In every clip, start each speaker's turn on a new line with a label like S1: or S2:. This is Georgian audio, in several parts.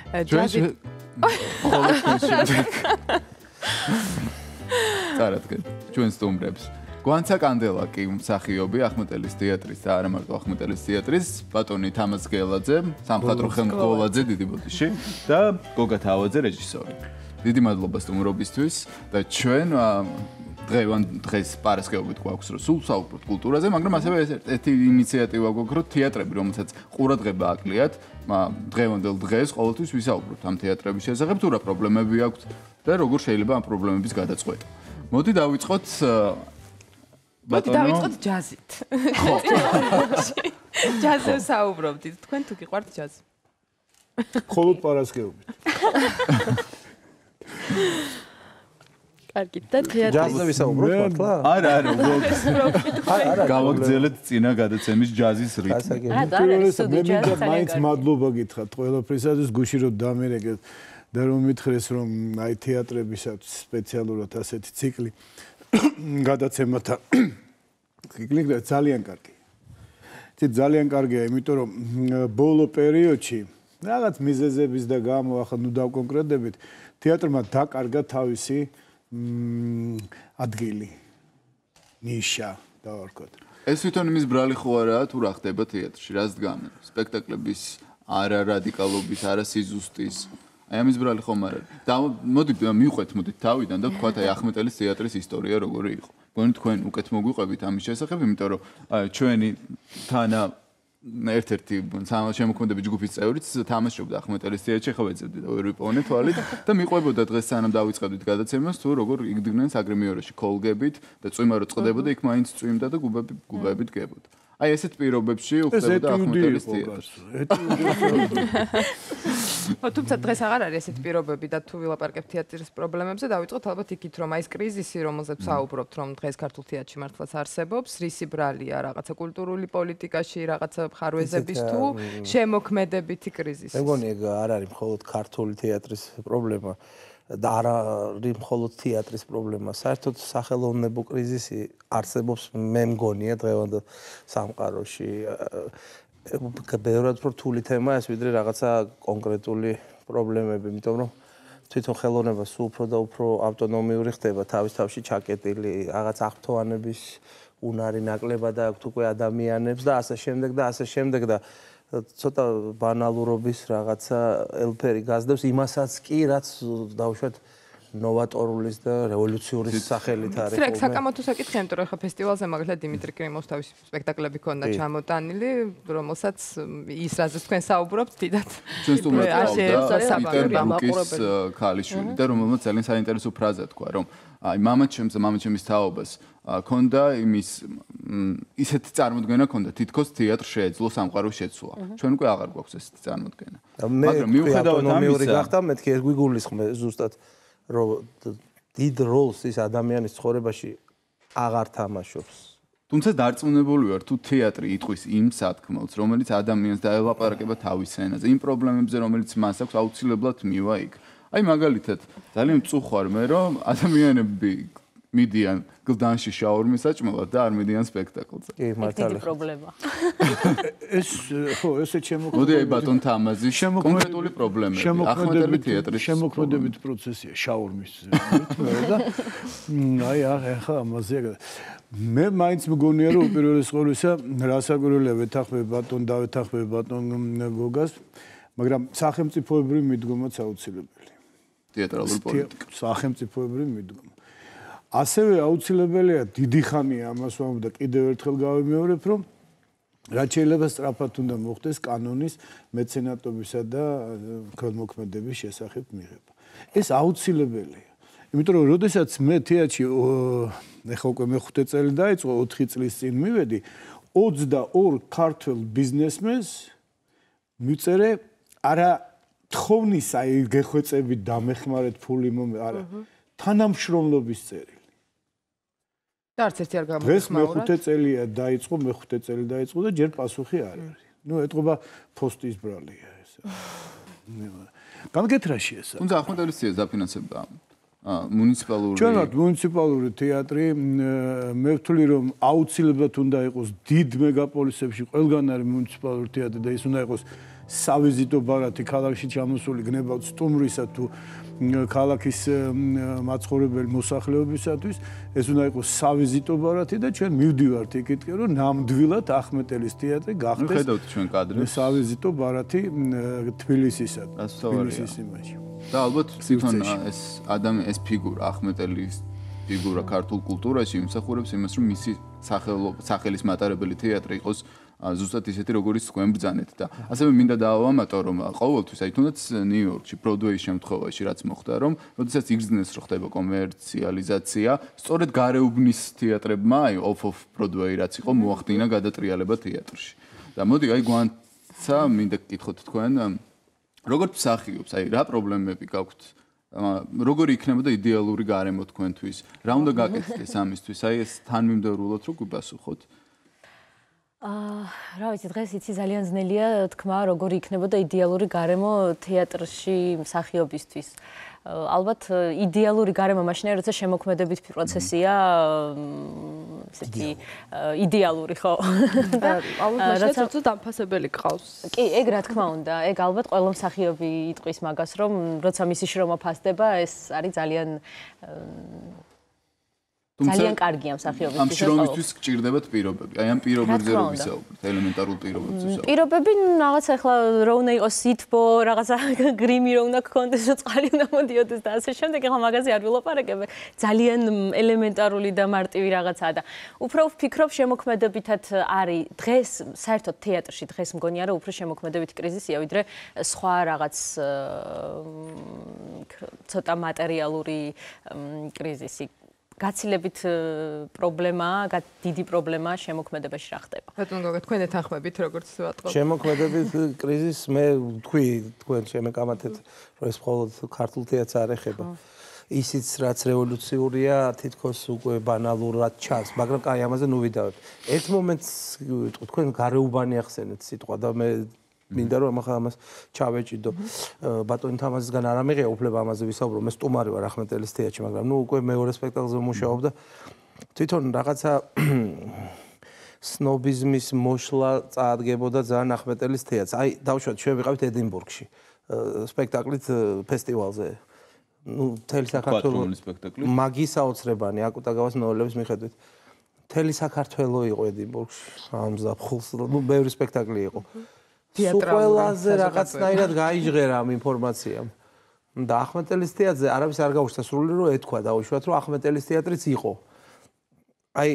S1: ჯაზი წარადგენ ჩვენ სტუმრებს Gvanca Kandelaki მსახიობი Akhmetelis teatris და არა მარტო Akhmetelis teatris ბატონი Tamaz Goladze სამხატვრო ხელმძღვანელი დიდი ბოდიში და Goga Tavadze რეჟისორი. დიდი მადლობა სტუმრობისთვის და ჩვენ დღეს პარასკევობით გვაქვს რომ სულ საუბრობთ კულტურაზე, მაგრამ ასევე ერთი ინიციატივა გვაქვს რომ თეატრები, რომელსაც ყურადღება აკლიათ, დღევანდელ დღეს ყოველთვის ვისაუბროთ ამ თეატრების შესახებ, თუ რა პრობლემები აქვთ და როგორ შეიძლება ამ პრობლემების გადაწყვეტა. მოდი დავიწყოთ
S2: დავიწყოთ ჯაზით. ჯაზზე საუბრობდით. თქვენ თუ გიყვართ ჯაზი?
S3: მხოლოდ პარასკევობით.
S2: კარგი და თეატრი.
S4: ჯაზზე ვისაუბროთ მართლა?
S1: არა, არა. გავაგრძელეთ წინა გადაცემის ჯაზის რიტმი.
S3: მე მინდა მაინც მადლობა გითხრათ ყველაფრისათვის გუში რომ დამერეგეთ და რომ მითხრეს რომ აი თეატრებისაც სპეციალურად ასეთი ციკლი გადაცემათა ციკლი ძალიან კარგი. ეს ძალიან კარგია, იმიტომ რომ ბოლო პერიოდში რაღაც მიზეზების და გამო ახლა ნუ დავკონკრეტდებით თეატრმა დაკარგა თავისი ადგილი, ნიშა დავარქოთ.
S1: ეს თვითონ იმის ბრალი ხო არაა თუ რა ხდება თეატრში, რას დგამენ? სპექტაკლების არა რადიკალობის, არა სიზუსტის. აი ამის ბრალი ხომ არა. და მოდი მივყვეთ თავიდან და ვთქვათ აი Akhmetelis teatris ისტორია როგორი იყო. გონი თქვენ უკეთ მოგვიყვებით ამის შესახებ, იმიტომ რომ ჩვენი თანა ერთ-ერთი შემოქმედების ჯგუფის წევრიც თამაშობდა Akhmetelis teatrში, ხო ეძებდი და ვერ ვიპოვნე თვალით და მიყვებოდა დღეს სანამ დავიწყებდით გადაცემას თუ როგორ იგდნენ საგრემიოროში კოლგებით და წვიმა რო წყდებოდა იქ მაინც წვიმდა და გუბები დგებოდა. აი ესეთ პირობებში უხდებოდა Akhmetelis teatris.
S2: თუმცა დღეს აღარ არის ესეთი პირობები და თუ ვილაპარაკებთ თეატრის პრობლემებზე, დავიწყოთ ალბათ იქით, რომ აი ეს კრიზისი, რომელზეც საუბრობთ, რომ დღეს ქართულ თეატრში მართლაც არსებობს, რისი ბრალია რაღაცა კულტურული პოლიტიკაში, რაღაცა მხარვეზების თუ შემოქმედებითი კრიზისი.
S4: მე მგონი ეგ არ არის მხოლოდ ქართული თეატრის პრობლემა და არ არის მხოლოდ თეატრის პრობლემა. საერთოდ სახელოვნებო კრიზისი არსებობს, მე მგონია დღევანდელ სამყაროში. ბევრად რთული თემაა ეს ვიდრე რაღაცა კონკრეტული პრობლემები, იმიტომ რომ თვითონ ხელოვნება სულ უფრო და უფრო ავტონომიური ხდება, თავის თავში ჩაკეტილი, რაღაც აღფრთოვანების უნარი ნაკლებად აქვს უკვე ადამიანებს და ასე შემდეგ და ცოტა ბანალურობის რაღაცა ელფერი გაზდებს იმასაც კი, რაც დავუშვათ ნოვატორულის და რევოლუციური სახელით არის.
S2: ეს საკამათო საკითხია, იმიტომ რომ ხა ფესტივალზე მაგალითად დიმიტრი კრიმოვს თავისი სპექტაკლები ქონდა ჩამოტანილი, რომელსაც ის რაზეც თქვენ საუბრობთ, დიდად.
S1: ჩვენ სტუმრად ქალიშვილი და რომელმაც ძალიან საინტერესო ფრაზა თქვა, რომ აი მამაჩემის თაობას ქონდა იმის ისეთი წარმოდგენა ქონდა, თითქოს თეატრ შეეძლო სამყაროს შეცვლა. ჩვენ უკვე აღარ გვაქვს ესეთი წარმოდგენა.
S4: მაგრამ მიუხედავად ამისა, გახდა მეთქი ეს გვიგულისხმე ზუსტად რომ დიდ როლს ის ადამიანის ცხოვრებაში აღარ თამაშობს.
S1: თუმცა დარწმუნებული ვარ, თუ თეატრი იტყვის იმ სათქმელს, რომელიც ადამიანს დაელაპარაკება თავის ენაზე, იმ პრობლემებზე, რომელიც მას აქვს, აუცილებლად მივა იქ. აი მაგალითად, ძალიან მწუხვარ მე, რომ ადამიანები მიდიან გლდანში შაურმის საჭმელად და არ მიდიან სპექტაკლზე.
S4: კი, მართალია.
S2: დიდი პრობლემა.
S3: ეს ხო, ესე შემოქმედება.
S1: მოდი აი ბატონ თამაზის კონკრეტული პრობლემები. Akhmetelis teatris
S3: შემოქმედებით პროცესია შაურმის რიტმი და აი ახლა ამაზე მე მაინც მგონია რომ უპირველეს ყოვლისა რასაკვირველია ვეთანხმებ ბატონ და ვეთანხმებ ბატონ გოგას, მაგრამ სახელმწიფოებრივი მიდგომაც აუცილებელია.
S1: თეატრალური პოლიტიკა.
S3: სახელმწიფოებრივი მიდგომა. ასევე აუცილებელია დიდი ხანია ამას ვამბობ და კიდევ ერთხელ გავიმეორებ, რომ რაც შეიძლება სწრაფად უნდა მოხდეს კანონის მეცენატობისა და ქველმოქმედების შესახებ მიღება. ეს აუცილებელია. იმიტომ რომ როდესაც მე თეატრში ეხლა უკვე მე-5 წელი დაიწყო, 4 წლის წინ მივედი, 22 ქართველ ბიზნესმენს მიწერე არა თხოვნისა აი გეხვეწებით დამეხმარეთ ფული არა თანამშრომლობის წერილი.
S2: და არც ერთი არ გამოგხმაურა.
S3: დღეს მე-5 წელია დაიწყო, მე-5 წელი დაიწყო და ჯერ პასუხი არ არის. ნუ ეთყობა ფოსტის ბრალია ეს. გამგეთრაში ეს.
S1: თუმცა Akhmetelis teatris დაფინანსება მუნიციპალური
S3: ჩვენად მუნიციპალური თეატრი მე ვთვლი რომ აუცილებლად უნდა იყოს დიდ მეგაპოლისებში ყველგან არის მუნიციპალური თეატრი და ის უნდა იყოს სავიზიტო ბარათი ქალაქში ჩამოსული გნებავთ სტუმრისა თუ ქალაქის მაცხოვრებელი მოსახლეობისათვის ეს უნდა იყოს სავიზიტო ბარათი და ჩვენ მივდივართ იქითკენ რომ ნამდვილად ახმეტელის თეატრი გახდეს
S1: ხედავთ ჩვენ კადრებს
S3: სავიზიტო ბარათი თბილისისათვის თბილისის იმაში
S1: და ალბათ თვითონ ეს ფიგურა ახმეტელის ფიგურა ქართულ კულტურაში იმსახურებს იმას რომ მისი სახელის მატარებელი თეატრი იყოს ზუსტად ისეთი როგორც თქვენ ბრძანეთ და ასევე მინდა დავამატო რომ ყოველთვის აი თუნდაც ნიუ-იორკში ბროდვეის შემთხვევაში რაც მოხდა რომ როდესაც იგრძნეს რომ ხდება კომერციალიზაცია სწორედ გარეუბნის თეატრებმა აი off ბროდვეი რაც იყო მოახდინა გადატრიალება თეატრში და მოდი აი გვანცა მინდა გკითხოთ თქვენ როგორ მსახიობს აი რა პრობლემები გაქვთ როგორი იქნებოდა იდეალური გარემო თქვენთვის რა უნდა გაკეთდეს ამისთვის აი ეს თანმიმდევრულად რო გვიპასუხოთ
S5: რა ვიცი დღეს იცი ძალიან ძნელია თქმა როგორი იქნებოდა იდეალური გარემო თეატრში მსახიობისთვის ალბათ იდეალური გარემო მაშინაა როცა შემოქმედებით პროცესია ესეთი იდეალური ხო
S2: და ალბათ მაშინ ცოტა დამფასებელი გყავს
S5: კი ეგ რა თქმა უნდა ეგ ალბათ ყველა მსახიობი იტყვის მაგას რომ როცა მისი შრომა ფასდება ეს არის ძალიან ძალიან კარგია მსახიობისთვის.
S1: ამ შრომისთვის გჭირდებათ პირობები. აი ამ პირობებზე რო ვისაუბრეთ, ელემენტარულ პირობებზე ვისაუბრეთ.
S5: პირობები რაღაცა ახლა რო უნდა იყოს სითბო, რაღაცა გრიმი რო უნდა გქონდეს, რო წყალი უნდა მოდიოდეს და ასე შემდეგ, ახლა მაგაზე არ ვილაპარაკებ. ძალიან ელემენტარული და მარტივი რაღაცაა და უფრო ვფიქრობ შემოქმედებითად არის დღეს საერთოდ თეატრში დღეს მგონია რომ უფრო შემოქმედებითი კრიზისია, ვიდრე სხვა რაღაც ცოტა მატერიალური კრიზისი. გაცილებით პრობლემაა, დიდი პრობლემაა შემოქმედებაში რა ხდება.
S2: ბატონ გოგა, თქვენ ეთანხმებით როგორც ვატყობ.
S4: შემოქმედებით კრიზისს მე თქვი თქვენ შემეკამათეთ, რომ ეს მხოლოდ ქართულ თეატრს არ ეხება. ისიც რაც რევოლუციურია, თითქოს უკვე ბანალურად ჩანს, მაგრამ კაი ამაზე ნუ ვიდავებ. ერთ მომენტს თქვენ გარეუბანი ახსენეთ სიტყვა და მე მინდა რომ ახლა ამას ჩავეჭიდო. ბატონი თამაზისგან არ ამიღია უფლება ამაზე ვისაუბრო. მე სტუმარი ვარ ახმეტელის თეატრში, მაგრამ ნუ უკვე მეორე სპექტაკლზე ვმუშაობ და თვითონ რაღაცა სნობიზმის მოშლა წაადგებოდა ძალიან ახმეტელის თეატრს. აი, დავუშვათ, ჩვენ ვიყავით ედინბურგში სპექტაკლით ფესტივალზე. ნუ მთელი საქართველოს სპექტაკლი. მაგის საოცრებანი აკუტაგავას ნოველების მიხედვით. მთელი საქართველო იყო ედინბურგში. 55 ნუ ბევრი სპექტაკლი იყო. ყველაზე რაღაცნაირად გაიჟღერა ამ ინფორმაციამ. და ახმეტელის თეატრზე არავის არ გაუჩნდა სრული რომ ეთქვა დაუშვათ რომ ახმეტელის თეატრიც იყო. აი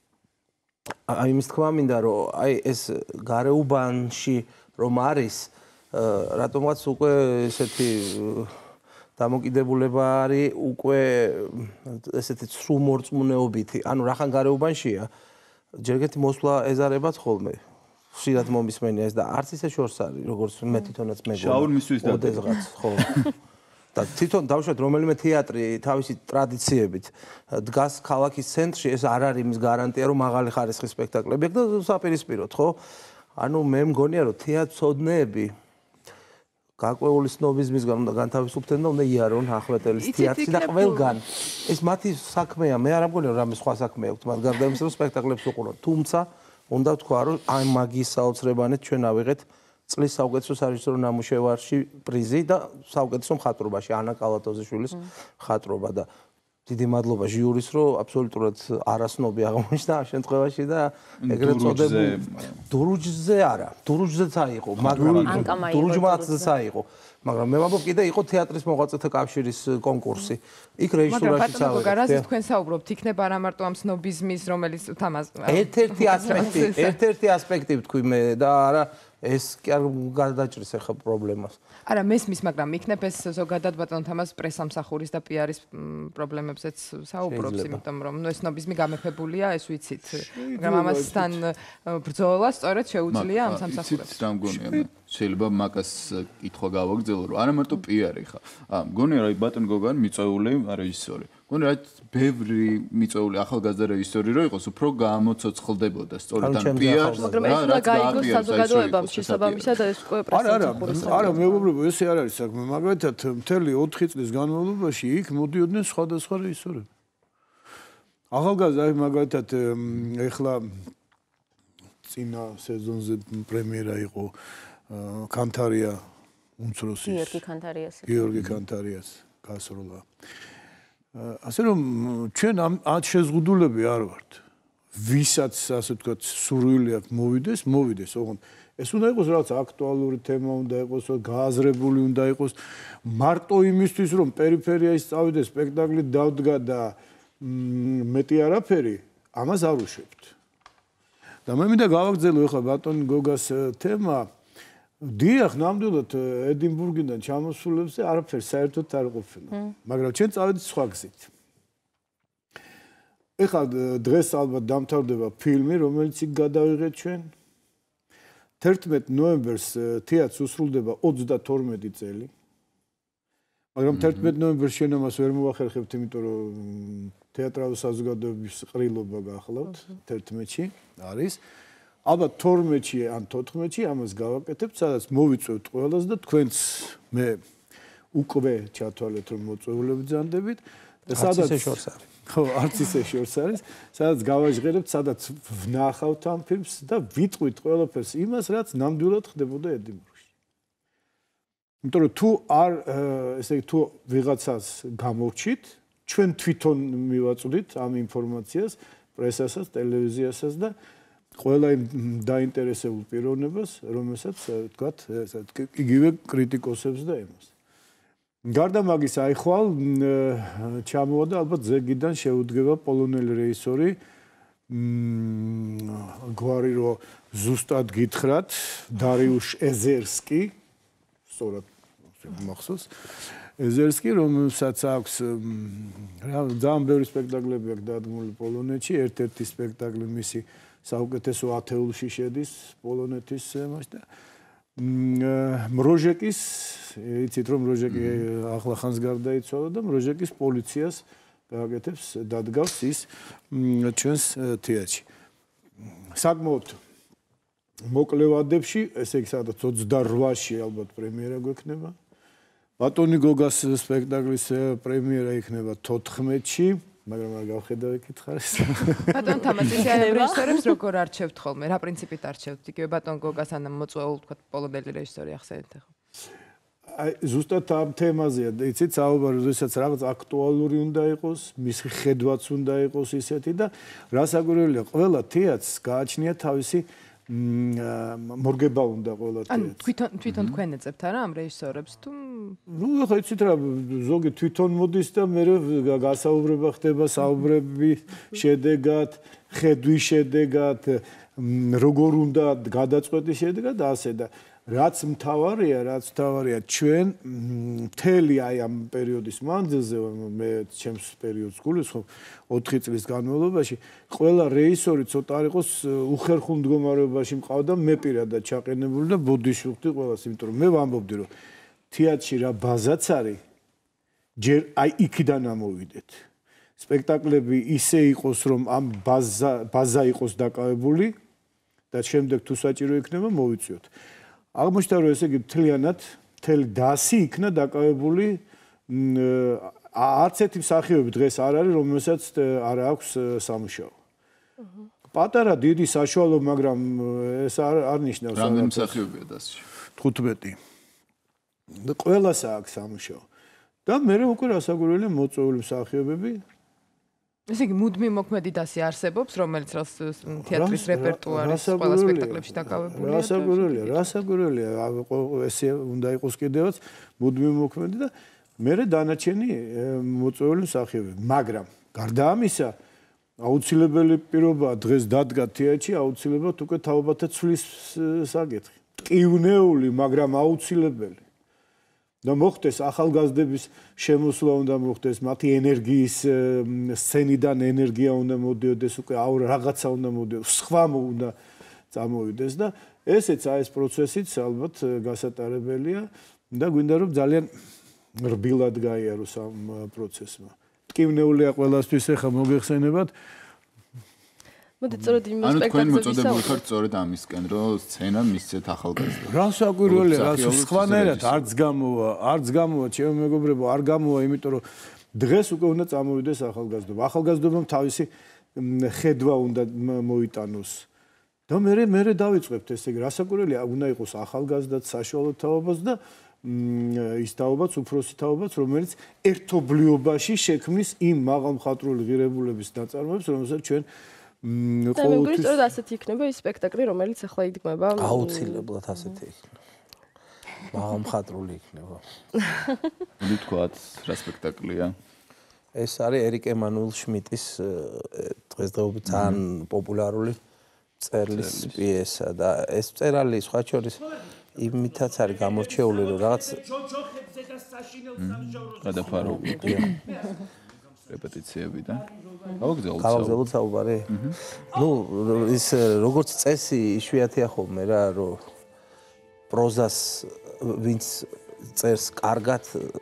S4: იმის თქმა მინდა რომ აი ეს გარეუბანში რომ არის რატომღაც უკვე ესეთი დამოკიდებულება არის უკვე ესეთი სრუმორწმუნეობითი. ანუ რახან გარეუბანშია ჯერ ერთი მოსვლა ეზარებათ ხოლმე. ხშირად მომისმენია ეს და არც ისე შორს არის როგორც მე თვითონაც მეგონა.
S1: შაურ მისთვის და
S4: ოდესღაც ხო. და თვითონ დავუშვათ რომელიმე თეატრი თავისი ტრადიციებით დგას ქალაქის ცენტრში ეს არ არის იმის გარანტია რომ მაღალი ხარისხის სპექტაკლები აქვს და საპირისპიროთ ხო? ანუ მე მგონია რომ თეატროდნეები გაკვეული სნობიზმისგან უნდა განთავისუფლდნენ და უნდა იარონ ახმეტელის თეატრში და ყველგან ეს მათი საქმეა მე არ მგონია რომ რამე სხვა საქმე აქვს მათ გარდა იმისა რომ სპექტაკლებს უყურონ თუმცა უნდა ვთქვა რომ აი მაგის საოცრებანით ჩვენ ავიღეთ წლის საუკეთესო სარეჟისორო ნამუშევარში პრიზი და საუკეთესო მხატვრობაში ანა კალატოზიშვილის მხატვრობა და დიდი მადლობა ჟიურის რომ აბსოლუტურად არასნობი აღმოჩნდა ამ შემთხვევაში და ეგრეთ წოდებულ დურუჯზე არა დურუჯზეც აიყო მაგრამ დურუჯმაცზეც აიყო მაგრამ მე ვამბობ კიდე იყო თეატრის მოღვაწეთა კავშირის კონკურსი იქ რეჟისურაში
S2: წავედი გარაზე თქვენ საუბრობთ იქნება არა მარტო ამ სნობიზმის რომელიც თამაზ
S4: ერთ-ერთი ასპექტი ვთქვი მე და არა ეს კი არ გადაჭრის ახლა პრობლემას.
S2: არა, მესმის, მაგრამ იქნებ ეს ზოგადად ბატონ თამაზ პრესამსახურის და პიარის პრობლემებზეც საუბრობს, იმიტომ რომ ნუ ეს სნობიზმი გამეფებულია, ეს ვიცით. მაგრამ ამასთან ბრძოლა სწორედ შეუძლია ამ სამსახურებს.
S1: იცით რა მგონია მე? შეიძლება მაგას კითხვა გავაგრძელო, რომ არა მარტო პიარი ხა. მგონია რა ბატონ გოგან მიწვეული რეჟისორი. მგონია რა ბევრი მიწვეული ახალგაზრდა რეჟისორი რო იყოს, უფრო გამოცოცხლდებოდა სწორედ ამ პიარს.
S2: მაგრამ ეს უნდა გაიგოს საზოგადოებამ შესაბამისად და ეს უკვე პრესამსახურის.
S3: არა, მეუბნებო, ესე არ არის საქმე, მაგალითად მთელი 4 წლის განმავლობაში იქ მოდიოდნენ სხვადასხვა რეჟისორები. ახალგაზრდა აი მაგალითად ეხლა წინა სეზონზე პრემიერა იყო კანთარია უმცროსის გიორგი კანთარიას გასროლა. ასე რომ ჩვენ ამ შეზღუდულები არ ვართ. ვისაც ასე ვთქვათ სურვილი აქვს მოვიდეს, ოღონდ ეს უნდა იყოს რაღაც აქტუალური თემა უნდა იყოს, გააზრებული უნდა იყოს, მარტო იმისთვის რომ პერიფერიას წავიდეს, სპექტაკლი დავდგა და მეტი არაფერი, ამას არ უშვებთ. და მე მინდა გავაგრძელო ახლა ბატონი გოგას თემა. დიახ, ნამდვილად ედინბურგიდან ჩამოსულებზე არაფერს საერთოდ არ ყოფილა. მაგრამ ჩვენ წავედით სხვა გზით. ეხლა დღეს ალბათ დამთავრდება ფილმი, რომელიც იქ გადავიღეთ ჩვენ. 11 ნოემბერს თეატრს უსრულდება 32 წელი. მაგრამ 11 ნოემბერს ჩვენ ამას ვერ მოვახერხებთ, იმიტომ რომ თეატრალური საზოგადოების ყრილობა გახლავთ 11-ში არის. ალბათ 12-ში ან 14-ში ამას გავაკეთებთ, სადაც მოვიწევთ ყველას და თქვენც მე უკვე ჩათვალეთ რომ მოწვეულები ძანდებით და სადაც ხო, არც ისე შორს არის, სადაც გავაჟღერებთ, სადაც ვნახავთ ამ ფილმს და ვიტყვით ყველაფერს იმას, რაც ნამდვილად ხდებოდა ედინბურგში. იმიტომ რომ თუ არ, ესე იგი, თუ ვიღაცას გამოვჩით, ჩვენ თვითონ მივაწვდით ამ ინფორმაციას პრესასაც, ტელევიზიასაც და ყველა იმ დაინტერესებულ პიროვნებას, რომელსაც, ვთქვათ, იგივე კრიტიკოსებს და იმას. გარდა მაგის აიხვალ ჩამოვა და ალბათ ზეგიდან შეუდგება პოლონელი რეჟისორი გვარი რომ ზუსტად გითხრათ დარიუშ ეზერსკი სწორად მახსოვს ეზერსკი რომელსაც აქვს ძალიან ბევრი სპექტაკლები აქვს დადგმული პოლონეთში ერთ-ერთი სპექტაკლი მისი საუკეთესო ათეულში შედის პოლონეთის მასშტაბში მროჟეკის იცით რომ მროჟეკი ახლა ხანს გარდაიცვალა და მროჟეკის პოლიციას გააკეთებს დადგავს ის ჩვენს თეატრში საკმაოდ მოკლე ვადებში ესე იგი სადაც 28-ში ალბათ პრემიერა გვექნება ბატონი გოგას სპექტაკლის პრემიერა იქნება 14-ში მაგრამ არ გავხედავ იქით ხარეს.
S2: ბატონ თამაზის რეჟისორებს როგორ არჩევთ ხოლმე? რა პრინციპით არჩევთ? იგივე ბატონ გოგას ან მოწვეულ თქვა პოლონელი რეჟისორი ახსენეთ ახლა.
S3: აი ზუსტად ამ თემაზეა, იცით, საუბარი, როდესაც რაღაც აქტუალური უნდა იყოს, მისი ხედვაც უნდა იყოს ისეთი და რასაკვირველია, ყველა თეატრს გააჩნია თავისი მორგება უნდა ყველა თეატრს.
S2: ან თვითონ თქვენ ეძებთ არა ამ რეჟისორებს თუ
S3: ნუ ახლა იცით რა ზოგი თვითონ მოდის და მე გასაუბრება ხდება საუბრები შედეგად, ხედვის შედეგად, როგორ უნდა გადაწყვეტის შედეგად და ასე და რაც მთავარია ჩვენ მთელი აი ამ პერიოდის მანძილზე მე ჩემს პერიოდს გულისხმობ 4 წლის განმავლობაში ყველა რეჟისორი ცოტა არ იყოს უხერხულ მდგომარეობაში მყავდა მე პირადად ჩაყენებული და ბოდიში ყველას იმიტომ რომ მე ვამბობდი რომ თეატრში რა ბაზაც არის ჯერ აი იქიდან ამოვიდეთ სპექტაკლები ისე იყოს რომ ამ ბაზა იყოს დაკავებული და შემდეგ თუ საჭირო იქნება მოვიწვიოთ აღმოჩნდა რომ ესე იგი მთლიანად მთელი დასი იქნა დაკავებული არც ერთი მსახიობი დღეს არ არის რომელსაც არ აქვს სამუშაო პატარა დიდი საშუალო მაგრამ ეს არ ნიშნავს
S1: რამდენი მსახიობია დასში
S3: 15 და ყველას აქვს სამუშაო და მე უკვე რასაკვირველია მოწვეული მსახიობები
S2: ესე იგი მუდმივ მოქმედი დასი არსებობს რომელიც თეატრის რეპერტუარის ყველა სპექტაკლებში დაკავებულია
S3: რასაკვირველია ესე უნდა იყოს კიდევაც მუდმივ მოქმედი და მე დანარჩენი მოწვეული მსახიობები მაგრამ გარდა ამისა აუცილებელი პირობაა დღეს დადგა თეატრში აუცილებლად უკვე თაობათა ცვლის საკითხი ტკივნეული მაგრამ აუცილებელი და მოხდეს ახალგაზრდების შემოსვლა უნდა მოხდეს მათი ენერგიის სცენიდან ენერგია უნდა მოდიოდეს უკვე რაღაცა უნდა მოდიოდეს სხვა უნდა წამოვიდეს და ესეც ეს პროცესიც ალბათ გასატარებელია და გვინდა რომ ძალიან რბილად გაიაროს ამ პროცესმა ტკივნეულია ყველასთვის ახლა მოგეხსენებათ
S5: მოდით სწორედ იმ
S1: სპექტაკლებში ანუ თქვენ მოწოდებული ხართ სწორედ ამისკენ რომ სცენა მისცეთ ახალგაზრდებს
S3: რასაკვირველია რა სხვანაირად არც გამოვა ჩემო მეგობრებო არ გამოვა იმიტომ რომ დღეს უკვე უნდა წამოვიდეს ახალგაზრდობა ახალგაზრდობამ თავისი ხედვა უნდა მოიტანოს და მე დავიწყებთ ესე იგი, რასაკვირველია, უნდა იყოს ახალგაზრდაც, საშუალო თაობაც და ის თაობაც, უფროსი თაობაც, რომელიც ერთობლიობაში შექმნის იმ მაღალმხატვრული ღირებულების ნაწარმოებს, რომელსაც ჩვენ
S6: ყოველთვის სწორედ ასეთი იქნება ის სპექტაკლი, რომელიც ახლა იდგმება.
S4: აუცილებლად ასეთი იქნება. მაღალმხატვრული იქნება.
S1: მოდი თქვათ, რა სპექტაკლია?
S4: ეს არის ერიკ ემანუელ შმიტის დღესდღეობით ძალიან პოპულარული წერლის პიესა და ეს წერალი სხვა შორის იმითაც არის გამორჩეული, რომ რაღაც
S1: გადაფარულია რეპეტიციები და
S4: გავაგზავნოთ საუბარი. ნუ ის როგორც წესი იშვიათია ხოლმე რა, რომ პროზას ვინც წერს კარგად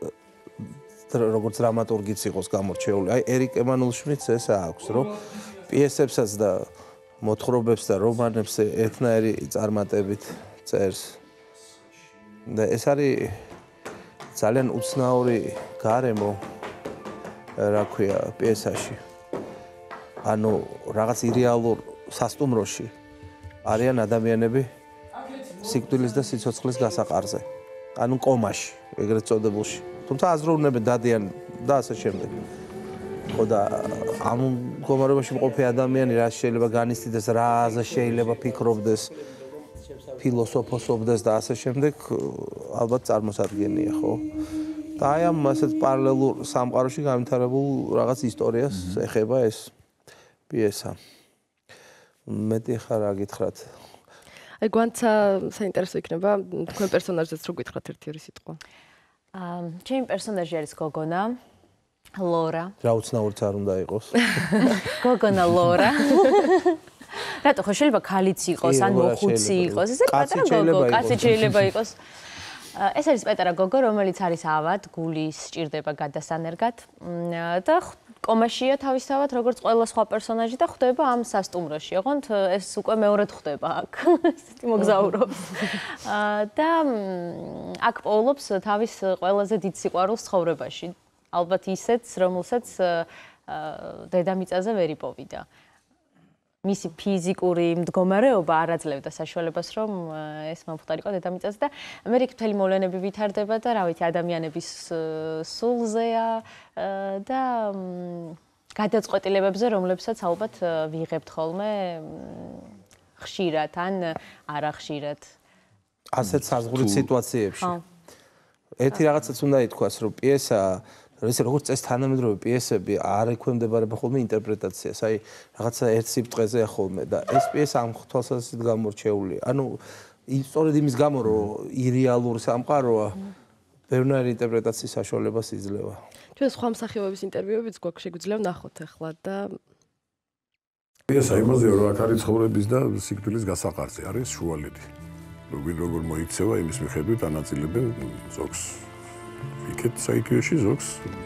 S4: როგორც დრამატურგიც იყოს გამორჩეული. აი ერიკ ემანუელ შმიტს ეს აქვს, რომ პიესებსაც და მოთხრობებს და რომანებს ერთნაირი წარმატებით წერს. და ეს არის ძალიან უცნაური გარემო, რა ქვია, პიესაში. ანუ რაღაც ირეალურ სასტუმროში არიან ადამიანები სიკვდილის და სიცოცხლის გასაყარზე. ანუ კომაში, ეგრეთ წოდებულში. თუმცა აზროვნებენ, დადიან და ასე შემდეგ. ხო და ამ მდგომარეობაში მყოფი ადამიანი რა შეიძლება განიცდიდეს, რაზე შეიძლება ფიქრობდეს, ფილოსოფოსობდეს და ასე შემდეგ, ალბათ წარმოსადგენია, ხო? და აი ამ ასეთ პარალელურ სამყაროში განვითარებულ რაღაც ისტორიას ეხება ეს პიესა. მეტი ხარ რა გითხრათ?
S6: აი გვანცა საინტერესო იქნება თქვენ პერსონაჟებს რო გითხრათ ერთი-ორი სიტყვა.
S5: ჩემი პერსონაჟი არის გოგონა, ლორა.
S4: რა უცნაურიც არ უნდა იყოს.
S5: გოგონა ლორა. რატო ხო შეიძლება ქალიც იყოს, ან მოხუცი იყოს, ესე პატარა გოგო, კაცი შეიძლება იყოს. ეს არის პატარა გოგო, რომელიც არის ავად, გულის სჭირდება გადასანერგად და კომაშია თავისთავად, როგორც ყველა სხვა პერსონაჟი და ხვდება ამ სასტუმროში. ოღონდ ეს უკვე მეორედ ხვდება აქ. ესეთი მოგზაურობს. და აქ პოულობს თავის ყველაზე დიდ სიყვარულს ცხოვრებაში. ალბათ ისეც, რომელსაც დედამიწაზე ვერ იპოვიდა. მისი ფიზიკური მდგომარეობა არ აძლევდა საშუალებას, რომ ეს მომხდარიყო დედამიწაზე და მე იქ მთელი მოვლენები ვითარდება და რა ვიცი, ადამიანების სულზეა და გადაწყვეტილებებზე, რომლებსაც ალბათ ვიღებთ ხოლმე ხშირად ან არახშირად.
S4: ასეთ საზღვრით სიტუაციებში. ერთი რაღაცაც უნდა ითქვას, რომ პიესა ესე როგორც წეს თანამედროვე პიესები არ ექვემდებარება ხოლმე ინტერპრეტაციას. აი რაღაცა ერთ სიბრტყეზეა ხოლმე და ეს პიესა ამ თვალსაზრისით გამორჩეულია. ანუ სწორედ იმის გამო, რომ ირეალური სამყაროა, ბევრი ინტერპრეტაციის საშუალებას იძლევა.
S6: ჩვენ სხვა მსახიობების ინტერვიუებიც გვაქვს, შეგვიძლია ვნახოთ ახლა და
S7: პიესა იმაზე, რომ აქ არის ცხოვრების და სიკვდილის გასაყარზე, არის შუალედი. როგორ მოიქცევა იმის მიხედვით ანაწილებენ ზოგს იქეთ საიქიოში ზოგს.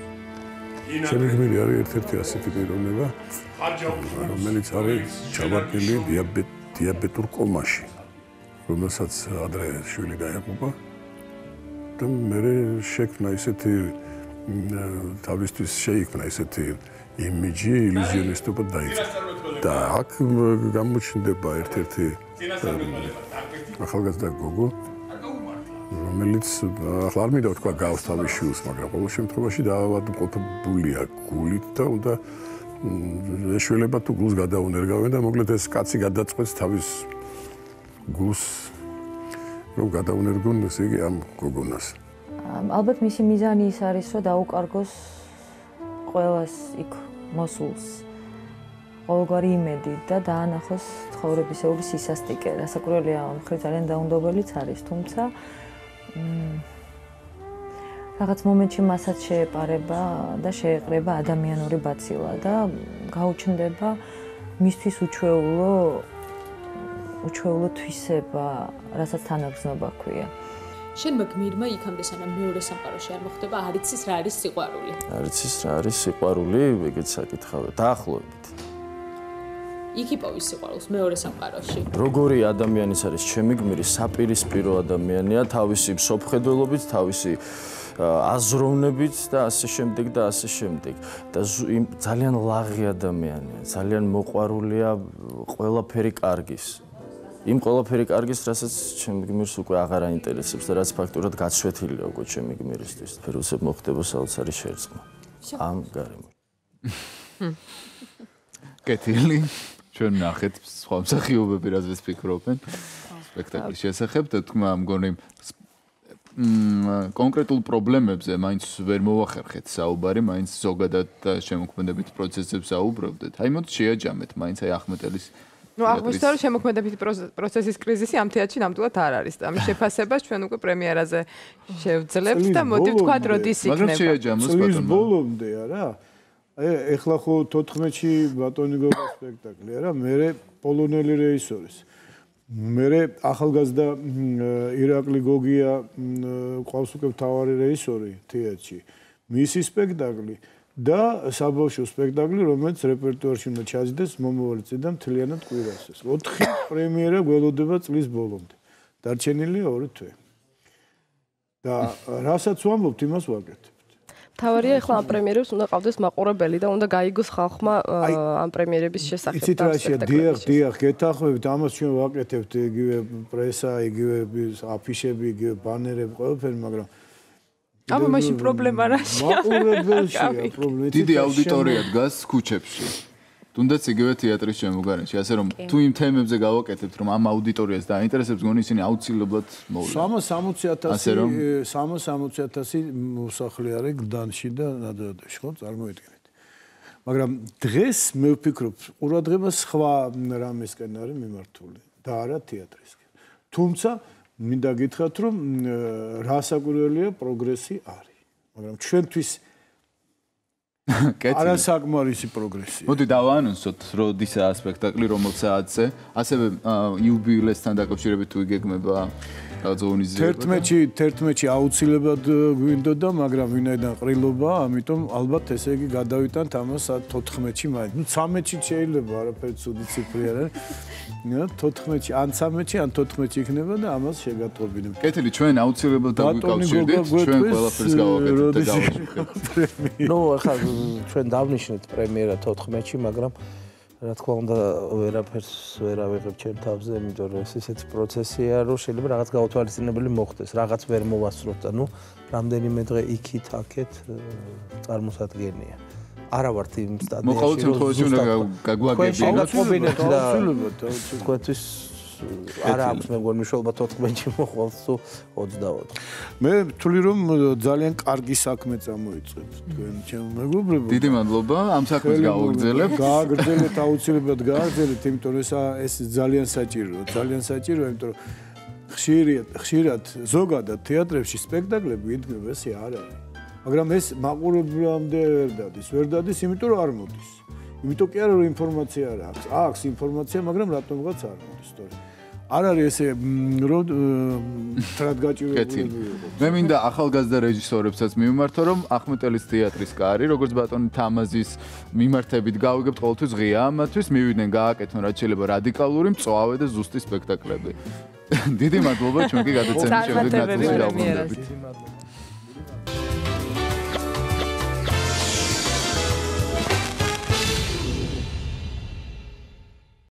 S7: ჩემი გმირი არის ერთ-ერთი ასეთი პიროვნება, რომელიც არის ჩაბარკილი დიაბეტურ კომაში, რომელსაც ადრე შვილი დაეყობა და მე შექმნა ისეთი თავისთვის შეიქმნა ისეთი იმიჯი, ილუზიონისტობა დაიწყო. და აქ გამოჩნდება ერთ-ერთი ახალგაზრდა გოგო, რომელიც ახლა არ მინდა ვთქვა გავს თავის შვილს, მაგრამ ყოველ შემთხვევაში დაავადებულია გულით და უნდა ეშველება თუ გულს გადაუნერგავენ და მოკლედ ეს კაცი გადაწყვეტს თავის გულს რომ გადაუნერგონ ესე იგი ამ გოგონას.
S5: ალბათ მისი მიზანი ის არის, რომ დაუკარგოს ყველას იქ მოსულს ყოველგვარი იმედი და დაანახოს ცხოვრებისეული სისასტიკე. რასაკვირველია, მხრივ ძალიან დაუნდობელიც არის, თუმცა რაღაც მომენტში მასაც შეეპარება და შეეყრება ადამიანური ბაცილა და გაუჩნდება მისთვის უჩვეულო თვისება, რასაც თანაგრძნობა ქვია.
S8: შენმა გმირმა იქამდე სანამ მეორე სამყაროში არ მოხდება, არ იცის რა არის სიყვარული.
S9: არ იცის რა არის სიყვარული, ეგეც საკითხავე, დაახლოებით.
S8: იქ იპოვის სიყვარულს მეორე სამყაროში.
S9: როგორი ადამიანის არის ჩემი გმირი, საპირისპირო ადამიანია, თავისი მსოფლმხედველობით, თავისი აზროვნებით და ასე შემდეგ და ასე შემდეგ. და ძალიან ლაღი ადამიანია, ძალიან მოყვარულია ყველაფერი კარგის. იმ ყველაფერი კარგის, რასაც ჩემი გმირს უკვე აღარ აინტერესებს და რაც ფაქტურად გაცვეთილია უკვე ჩემი გმირისთვის. ფერუსებ მოხდება საოცარი შერწყმა. ამ გარემოში.
S1: კეთილი. ჩვენ ნახეთ სხვა მსახიობები რაზეც ფიქრობენ სპექტაკლის შესახებ და თქმა მგონი კონკრეტულ პრობლემებზე მაინც ვერ მოვახერხეთ საუბარი, მაინც ზოგადად შემოქმედებით პროცესებს აუბრევდეთ. აი მოდ შეაჯამეთ, მაინც აი ახმეტელის
S2: აღმოჩნდა რომ შემოქმედებითი პროცესის კრიზისი ამ თეატრში ნამდვილად არ არის და ამ შეფასებას ჩვენ უკვე პრემიერაზე შევძლებთ და მოდი ვთქვათ როდის იქნება.
S1: მაგრამ შეაჯამოს ბატონო.
S3: წლის ბოლომდე არა? ეხლა ხო 14-ში ბატონი გოგა სპექტაკლი არა? მერე პოლონელი რეჟისორის. მერე ახალგაზრდა ირაკლი გოგია ყავს უკვე მთავარი რეჟისორი თეატრში. მისი სპექტაკლი და საბავშვო სპექტაკლი, რომელიც რეპერტუარში უნდა ჩაძდეს მომავალი წლიდან მთლიანად კვირას. 4 პრემიერა გველოდება წლის ბოლომდე. დარჩენილია 2 თვე. და რასაც ვამბობთ, იმას ვაკეთებთ.
S6: თავარია ახლა ამ პრემიერებს უნდა ყავდეს მაყურებელი და უნდა გაიგოს ხალხმა ამ პრემიერების შესახებ.
S3: იცით რა შეა, დიახ, გეთახმებით, ამას ჩვენ ვაკეთებთ, იგივე პრესა, იგივე აფიშები, იგივე ბანერები, ყველაფერი, მაგრამ
S2: აბა მაშინ პრობლემა რაშია?
S3: მაყურებელშია პრობლემა.
S1: დიდი აუდიტორია დგას ქუჩებში. თუნდაც იგივე თეატრის შემოგარენში, ასე რომ თუ იმ თემებზე გავაკეთებთ, რომ ამ აუდიტორიას დაინტერესებს, გონი ისინი აუცილებლად მოვლენ.
S3: 360,000 მოსახლე არის გდანში და ნადირობაში, ხო, წარმოიდგინეთ. მაგრამ დღეს მე ვფიქრობ, ყურადღება სხვა რამესკენ არის მიმართული და არა თეატრისკენ. თუმცა მინდა გითხრათ, რომ რასაკვირველია პროგრესი არის. მაგრამ ჩვენთვის არასაკმარისი პროგრესია.
S1: მოდი დავაანონსოთ, როდისაა სპექტაკლი, რომელ საათზე, ასევე იუბილესთან დაკავშირებით თუ იგეგმება რაღაცა
S3: 11-ში აუცილებლად გვინდოდა, მაგრამ ვინაიდან ყრილობა, ამიტომ ალბათ ესე იგი გადავიტანთ ამას 14-ში მაინც. ნუ 13-ში შეიძლება, არაფერი ცუდი ციფრი არ არის. 14-ში, ან 13-ში, ან 14-ში იქნება და ამას შეგატყობინებ.
S1: კეთილი, ჩვენ აუცილებლად დაგვიკავშირდით, ჩვენ ყველაფერს გავაკეთებთ და დავაშიფრებთ.
S4: ნუ ახლა ჩვენ დავნიშნეთ პრემიერა 14-ში, მაგრამ რა თქმა უნდა ვერაფერს ვერ ავიღებ ჩემ თავზე, იმიტომ რომ ეს ისეთი პროცესია, რომ შეიძლება რაღაც გაუთვალისწინებელი მოხდეს, რაღაც ვერ მოვასწროთ და ნუ რამდენიმე დღე იქით აქეთ წარმოსადგენია. არა ვართ იმ სტადიაში,
S1: რომ მოყავთ შემთხვევაში უნდა გაგვაგებინოთ.
S4: შეგატყობინებთ და თქვენთვის არა აქვს მე მგონი მნიშვნელობა 14-ში მოხვალთ თუ 24.
S3: მე ვთვლი რომ ძალიან კარგი საქმე წამოიწყეთ თქვენ ჩემო მეგობრებო.
S1: დიდი მადლობა, ამ საქმეს გავაგრძელებთ.
S3: გააგრძელეთ, აუცილებლად გააგრძელეთ, იმიტომ რომ ეს ძალიან საჭიროა, იმიტომ რომ ხშირად ზოგადად თეატრებში სპექტაკლები იდგმება, ესე არ არის. მაგრამ ეს მაყურებლამდე ვერ დადის, იმიტომ რომ არ მოდის. იმიტომ კი არა რომ ინფორმაცია არ აქვს. აქვს ინფორმაცია, მაგრამ რატომღაც არ მოდის, თორე არ არის ესე რომ თრად გაჭირებული.
S1: მე მინდა ახალგაზრდა რეჟისორებსაც მივმართო, რომ ახმეტელის თეატრის კარი, როგორც ბატონი თამაზის მიმართებით გავიგებთ, ყოველთვის ღია ამათთვის, მივიდნენ გააკეთონ რაც შეიძლება რადიკალური, მწვავე და ზუსტი სპექტაკლები. დიდი მადლობა, ჩვენ კი გადაცემის შემდეგ ნაწილში დავბრუნდებით.